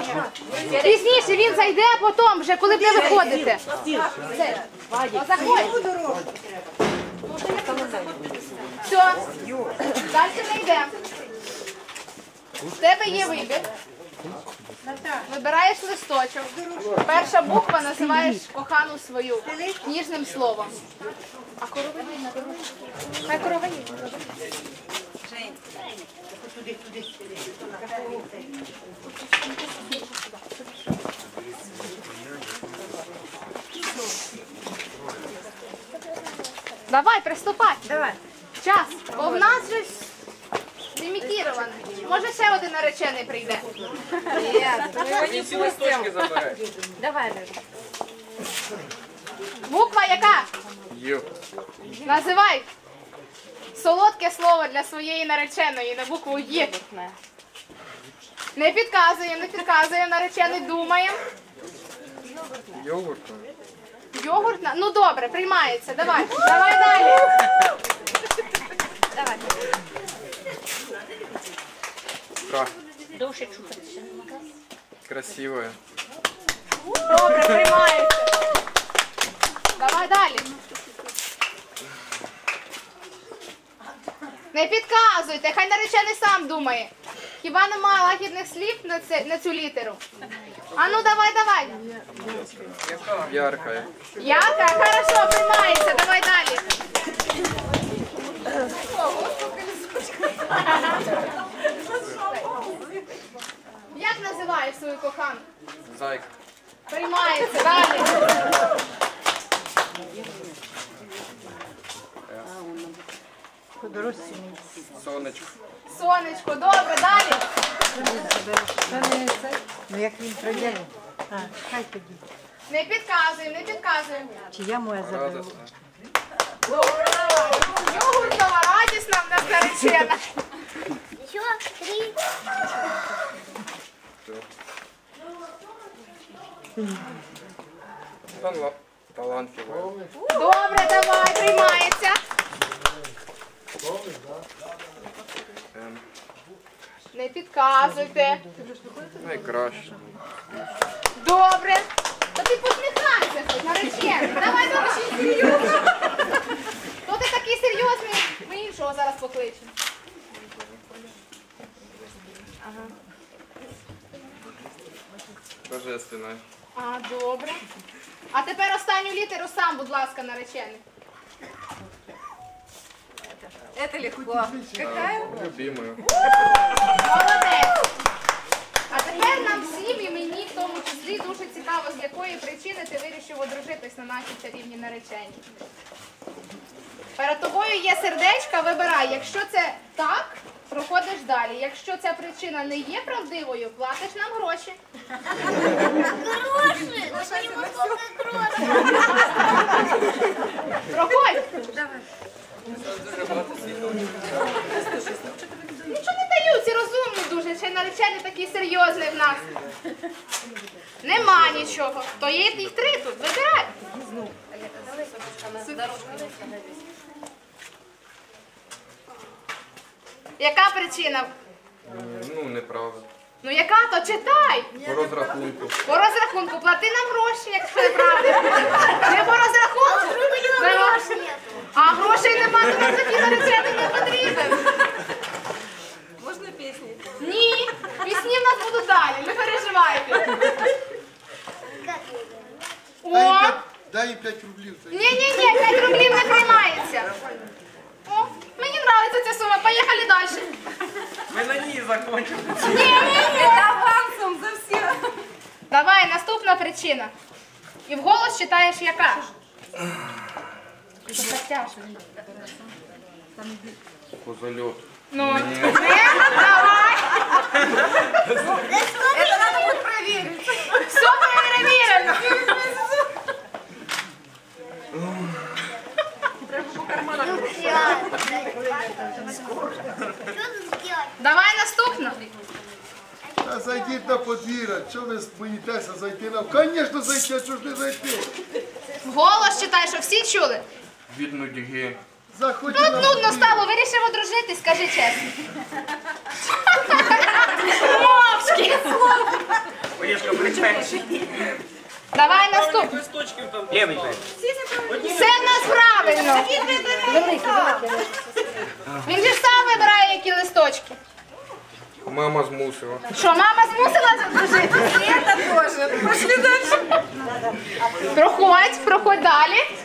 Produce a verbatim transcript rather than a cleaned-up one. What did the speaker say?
Пізніше він зайде, а потім, вже коли ви виходите. Заходь. Все, далі не йдемо. В тебе є вибір. Вибираєш листочок. Перша буква називаєш кохану свою ніжним словом. А коровині на дорогу? Хай коровині. Давай, приступай. Давай. Час. Бо в нас же лімітіровано. Може ще один наречений прийде. Ні, всі листочки забирай. Давай, Буква яка? Ю. Називай солодке слово для своєї нареченої на букву Є. Не підказуємо, не підказуємо, наречений думаємо. Йогурт. Йогуртна? Ну добре, приймається. Давай, давай далі. Давай. К. Довше чухатися. Красивая. Добре, приймається. Давай далі. Не підказуйте, хай наречений сам думає. Хіба немає лагідних слів на, це, на цю літеру? А ну давай, давай. Яркая. Ярка, хорошо, приймається. Давай далі. Як називаєш свою кохану? Зайка. Приймається, далі. Сонечко. Сонечко, добре, далі. Ну як він пройде, а, хай тоді. Не підказуємо, не підказуємо. Чи я моя заберу? Радостна. Добре, давай. Йогуртова, радісна в нас наречена. Еще три. Тала- Талантливая. Добре, давай, приймається. Ем, Не підказуйте. Найкраще. Добре. Та ти посміхайся, хоч, наречений. Давай, давай, ще й серйозно. То ти такий серйозний, ми іншого зараз покличемо. Божественная. А, добре. А тепер останню літеру сам, будь ласка, наречений. Это легко. Любимую. Молодець. А тепер нам всім і мені, в тому числі, дуже цікаво, з якої причини ти вирішив одружитись на нашій чарівній нареченій. Перед тобою є сердечка, вибирай. Якщо це так, проходиш далі. Якщо ця причина не є правдивою, платиш нам гроші. Гроши! Ну не могу как гроши. Проходь. Нічого не дають, ці розумні дуже, ще й наречений такий серйозний в нас. Нема нічого. То є їх три тут, вибирай. Яка причина? Е, Ну, неправда. Ну яка, то читай. По розрахунку. По розрахунку, плати нам гроші, якщо це правда. Не по розрахунку? Нема. А грошей нема, то нам такий наречений не потрібен. Можна пісні? Ні, пісні в нас будуть далі, не переживайте. О! Дай їй п'ять рублів. Ні-ні-ні, п'ять рублів не приймається. О, мені подобається ця сума, поїхали далі. Ми на ній закончимо. Ні-ні-ні. Авансом за все. Давай, наступна причина. І вголос читаєш яка? Позальот. Ну, не, давай. Это надо будет проверить. Все перевірено. Давай наступну. А зайдіть на подвір'я, чого ви боїтеся зайти на... Звісно зайти, а чого ж не зайти? Вголос читай, що всі чули. Від нудьги. Заходьте Тут на нудно подвір'я. стало, вирішив одружитись, скажи чесно. Мовчки. Давай наступний. Левий. Все в нас правильно. Він же ж сам вибирає, які листочки. Мама змусила. Що, мама змусила задружитися? Это тоже. Пошли дальше. Проходь, проходь далі.